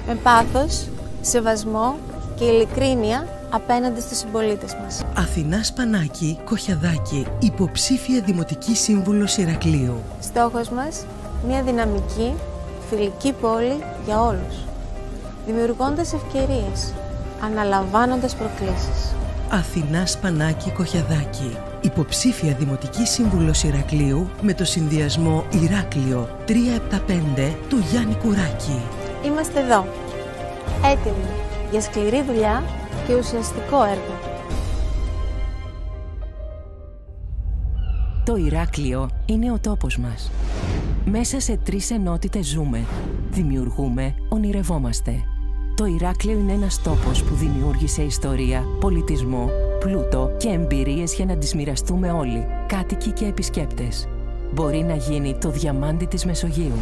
Με πάθος, σεβασμό και ειλικρίνεια απέναντι στους συμπολίτες μας. Αθηνά Σπανάκη Κοχιαδάκη, υποψήφια Δημοτική Σύμβουλος Ηρακλείου. Στόχος μας, μια δυναμική, φιλική πόλη για όλους, δημιουργώντας ευκαιρίες, αναλαμβάνοντας προκλήσεις. Αθηνά Σπανάκη Κοχιαδάκη, υποψήφια Δημοτική Σύμβουλος Ηρακλείου με το συνδυασμό Ηράκλειο 375 του Γιάννη Κουράκη. Είμαστε εδώ, έτοιμοι για σκληρή δουλειά και ουσιαστικό έργο. Το Ηράκλειο είναι ο τόπος μας. Μέσα σε 3 ενότητες ζούμε, δημιουργούμε, ονειρευόμαστε. Το Ηράκλειο είναι ένας τόπος που δημιούργησε ιστορία, πολιτισμό, πλούτο και εμπειρίες για να τις μοιραστούμε όλοι, κάτοικοι και επισκέπτες. Μπορεί να γίνει το διαμάντι της Μεσογείου.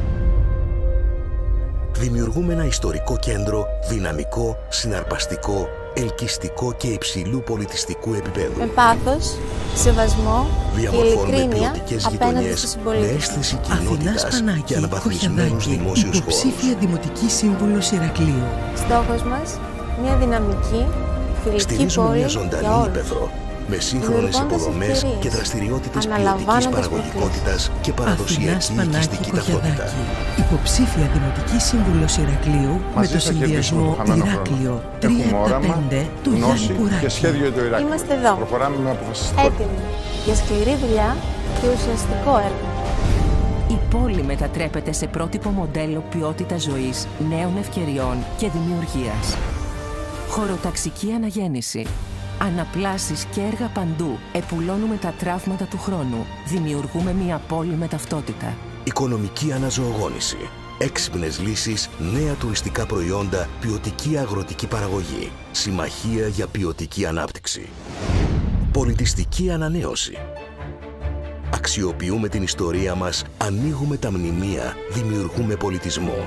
Δημιουργούμε ένα ιστορικό κέντρο δυναμικό, συναρπαστικό, ελκυστικό και υψηλού πολιτιστικού επίπεδου. Με πάθος, σεβασμό και ειλικρίνεια απέναντι στους με συμπολίτες. αίσθηση Αθηνά κοινότητας και Σπανάκη αναβαθμισμένους Κοχιαδάκη, δημόσιους υποψήφια χώρους. Δημοτική Σύμβουλος Ηρακλείου. Στόχος μας, μια δυναμική, φιλική Στηρίζουμε πόλη μια για ζωντανή όλους, ύπαιθρο με σύγχρονες δημιουργώντας υποδομές ευκαιρίες, και δραστηριότητες ποιοτικής αναλαμβάνοντας παραγωγικότητας και Αθηνά παραδοσιακή Σπανάκη οικιστική ταυτότητα. Κοχιαδάκη, υποψήφια Δημοτική Σύμβουλος Ηρακλείου με Μαζί το θα κερδίσουμε συνδυασμό το χαμένο Ηράκλειο χρόνο. Έχουμε όραμα, 375 του Γιάννη γνώση και Κουράκη. σχέδιο για το Ηράκλειο. Είμαστε εδώ, Προχωράμε με αποφασιστικότητα. έτοιμοι για σκληρή δουλειά και ουσιαστικό έργο. Η πόλη μετατρέπεται σε πρότυπο μοντέλο ποιότητας ζωής, νέων ευκαιριών και δημιουργίας. Χωροταξική αναγέννηση. Αναπλάσεις και έργα παντού. Επουλώνουμε τα τραύματα του χρόνου. Δημιουργούμε μια πόλη με ταυτότητα. Οικονομική αναζωογόνηση. Έξυπνες λύσεις, νέα τουριστικά προϊόντα, ποιοτική αγροτική παραγωγή. Συμμαχία για ποιοτική ανάπτυξη. Πολιτιστική ανανέωση. Αξιοποιούμε την ιστορία μας, ανοίγουμε τα μνημεία, δημιουργούμε πολιτισμό.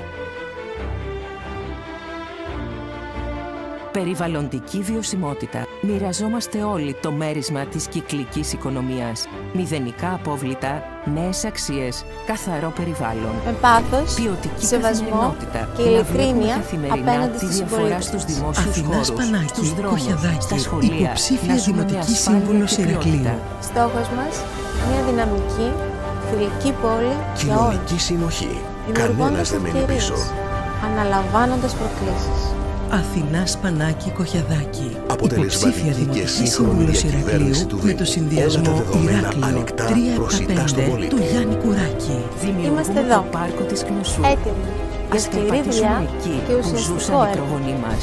Περιβαλλοντική βιωσιμότητα. Μοιραζόμαστε όλοι το μέρισμα της κυκλικής οικονομίας. Μηδενικά απόβλητα, νέες αξίες, καθαρό περιβάλλον. Με πάθος, Ποιοτική σεβασμό καθημερινότητα. και Να ειλικρίνεια βλέπουμε καθημερινά απέναντι τη στους διαφορά συμπολίτες στους μας. δημόσιους Αθηνά χώρους, Σπανάκη στους δρόμους, στα Κοχιαδάκη, σχολεία. υποψήφια Να ζούμε με Δημοτική ασφάλεια Σύμβουλος και ποιότητα. Ηρακλείου. Στόχος μας, μια δυναμική, φιλική πόλη για όλους, Κοινωνική συνοχή. Κανένας δημιουργώντας δεν μένει ευκαιρίες, πίσω. αναλαμβάνοντας προκλήσεις. Αθηνά Σπανάκη Κοχιαδάκη, Αποτελεσματική υποψήφια και Δημοτική σύγχρονη Σύμβουλος διακυβέρνηση Ηρακλείου του με το Δήμου. συνδυασμό Όλα τα δεδομένα Ηράκλειο ανοιχτά, προσιτά στον 375 πολίτη. του Γιάννη Κουράκη. Δημιουργούμε Είμαστε εδώ, το πάρκο της Κνουσού. έτοιμοι για Ας σκληρή περπατήσουμε δουλειά εκεί και που ουσιαστικό ζούσαν οι έργο. προγονείς μας.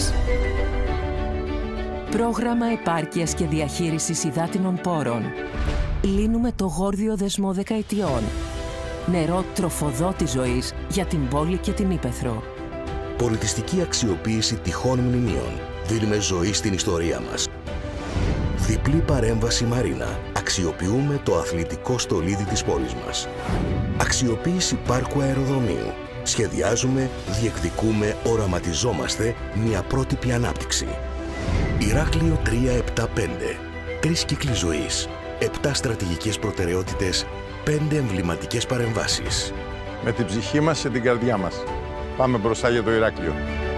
Πρόγραμμα επάρκειας και διαχείρισης υδάτινων πόρων. Λύνουμε το γόρδιο δεσμό δεκαετιών. Νερό τροφοδότη ζωής για την πόλη και την ύπαιθρο. Πολιτιστική αξιοποίηση τυχών μνημείων. Δίνουμε ζωή στην ιστορία μας. Διπλή παρέμβαση Μαρίνα. Αξιοποιούμε το αθλητικό στολίδι της πόλης μας. Αξιοποίηση πάρκου αεροδρομίου. Σχεδιάζουμε, διεκδικούμε, οραματιζόμαστε μια πρότυπη ανάπτυξη. Ηράκλειο 375. 3 κύκλοι ζωής. 7 στρατηγικές προτεραιότητες. 5 εμβληματικές παρεμβάσεις. Με την ψυχή μας και την καρδιά μας. Πάμε μπροστά για το Ηράκλειο.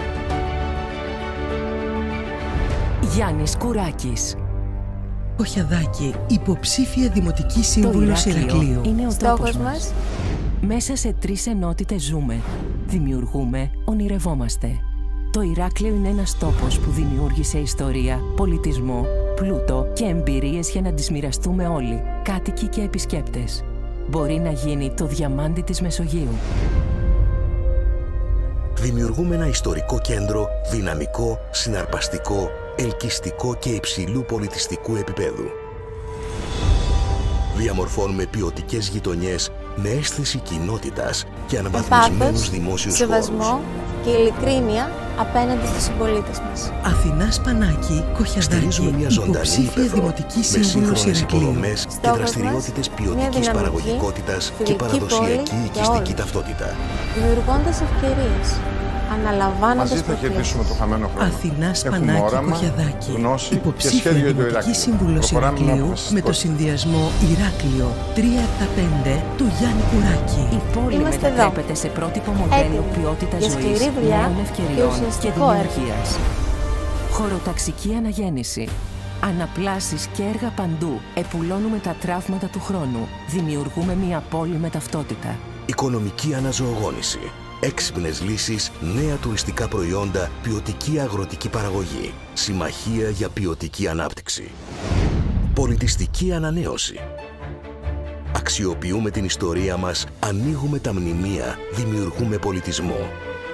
Γιάννης Κουράκης. Κοχιαδάκη, υποψήφια Δημοτική Το Σύμβουλος Ηράκλειο Ηρακλείου. είναι ο Στόχος τόπος μας, μας. Μέσα σε 3 ενότητες ζούμε, δημιουργούμε, ονειρευόμαστε. Το Ηράκλειο είναι ένας τόπος που δημιούργησε ιστορία, πολιτισμό, πλούτο και εμπειρίες για να τις μοιραστούμε όλοι, κάτοικοι και επισκέπτες. Μπορεί να γίνει το διαμάντι της Μεσογείου. Δημιουργούμε ένα ιστορικό κέντρο δυναμικό, συναρπαστικό, ελκυστικό και υψηλού πολιτιστικού επίπεδου. Διαμορφώνουμε ποιοτικές γειτονιές με αίσθηση κοινότητας και με αναβαθμισμένους πάθος, δημόσιους σεβασμό χώρους. και ειλικρίνεια απέναντι στους συμπολίτες μας. Αθηνά Σπανάκη Κοχιαδάκη, Στηρίζουμε μια ζωντανή υποψήφια ύπαιθρο Δημοτική με Σύμβουλος σύγχρονες Ηρακλείου. υποδομές και Στόχος δραστηριότητες μας, ποιοτικής μια δυναμική, παραγωγικότητας και φιλική παραδοσιακή πόλη για οικιστική όλους, ταυτότητα. δημιουργώντας ευκαιρίες, αναλαμβάνοντας Μαζί θα προκλήσεις. κερδίσουμε το χαμένο χρόνο. Αθηνά Έχουμε Σπανάκη όραμα, Κοχιαδάκη, γνώση και υποψήφια σχέδιο για το δημοτική Ηράκλειο. σύμβουλος Προχωράμε με Ηρακλείου με το αποφασιστικότητα. συνδυασμό Ηράκλειο 375 του Γιάννη Κουράκη. Η πόλη Είμαστε μετατρέπεται σε πρότυπο μοντέλο Έτοιμοι ποιότητας για ζωής, σκληρή δουλειά νέων και ευκαιριών και ουσιαστικό δημιουργίας. Χωροταξική αναγέννηση. Αναπλάσεις και έργα παντού. Επουλώνουμε τα τραύματα του χρόνου. Δημιουργούμε μια πόλη με ταυτότητα. Οικονομική αναζωογόνηση. Έξυπνες λύσεις, νέα τουριστικά προϊόντα, ποιοτική αγροτική παραγωγή. Συμμαχία για ποιοτική ανάπτυξη. Πολιτιστική ανανέωση. Αξιοποιούμε την ιστορία μας, ανοίγουμε τα μνημεία, δημιουργούμε πολιτισμό.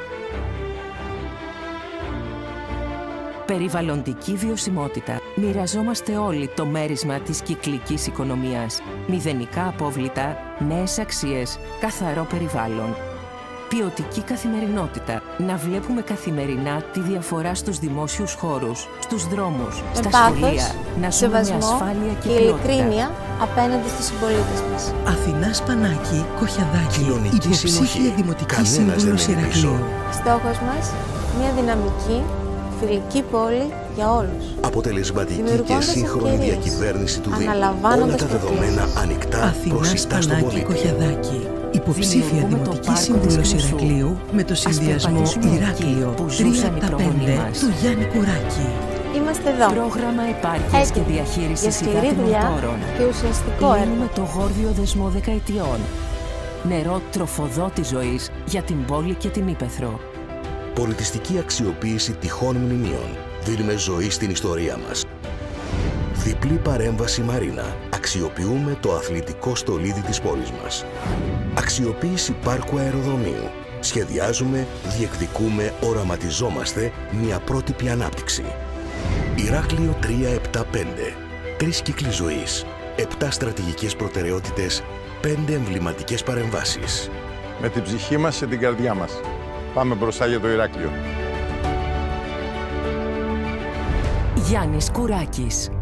Περιβαλλοντική βιωσιμότητα. Μοιραζόμαστε όλοι το μέρισμα της κυκλικής οικονομίας. Μηδενικά απόβλητα, νέες αξίες, καθαρό περιβάλλον. Ποιοτική καθημερινότητα. Να βλέπουμε καθημερινά τη διαφορά στους δημόσιους χώρους, στους δρόμους, Με στα πάθος, σχολεία. Να ζούμε με σεβασμό ασφάλεια και και ποιότητα. ειλικρίνεια απέναντι στους συμπολίτες μας. Αθηνά Σπανάκη Κοχιαδάκη, Κοινωνική υποψήφια συνοχή. δημοτική Κανένας δεν σύμβουλος μένει πίσω. Ηρακλείου. Στόχος μας, μια δυναμική, φιλική πόλη για όλους. Αποτελεσματική και Δημιουργώντας σύγχρονη ευκαιρίες. διακυβέρνηση του Δήμου. Αναλαμβάνοντας Όλα τα δεδομένα προκλήσεις. ανοιχτά Αθηνά προσιτά στον Σπανάκη πολίτη. Κοχιαδάκη, υποψήφια Δημιουργούμε το δημοτική πάρκο σύμβουλος της Κρυσού. Ηρακλείου με το Ας συνδυασμό περπατήσουμε εκεί Ηράκλειο που ζούσαν οι προγονείς 375 μας. του Γιάννη Κουράκη. Είμαστε εδώ. Πρόγραμμα επάρκειας και Έτοιμοι για διαχείρισης σκληρή υδάτινων δουλειά πόρων. και ουσιαστικό έργο. Λύνουμε το γόρδιο δεσμό δεκαετιών. Νερό τροφοδότη ζωής για την πόλη και την ύπαιθρο. Πολιτιστική αξιοποίηση τυχών μνημείων. Δίνουμε ζωή στην ιστορία μας. Διπλή παρέμβαση Μαρίνα. Αξιοποιούμε το αθλητικό στολίδι της πόλης μας. Αξιοποίηση πάρκου αεροδρομίου. Σχεδιάζουμε, διεκδικούμε, οραματιζόμαστε μια πρότυπη ανάπτυξη. Ηράκλειο 375. 3 κύκλοι ζωής. 7 στρατηγικές προτεραιότητες. 5 εμβληματικές παρεμβάσεις. Με την ψυχή μας και την καρδιά μας. Πάμε μπροστά για το Ηράκλειο. Γιάννης Κουράκης.